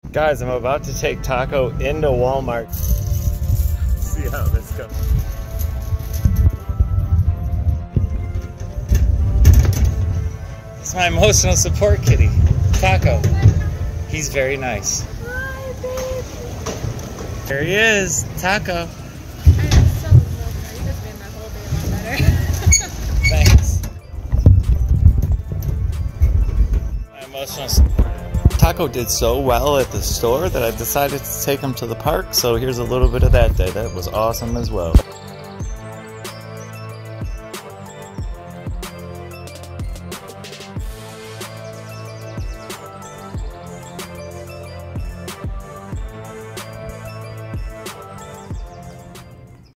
Guys, I'm about to take Taco into Walmart. See how this goes. It's my emotional support kitty, Taco. He's very nice. Hi, baby. There he is, Taco. I am so emotional. You just made my whole day a lot better. Thanks. My emotional support. Taco did so well at the store that I decided to take him to the park, so here's a little bit of that day. That was awesome as well.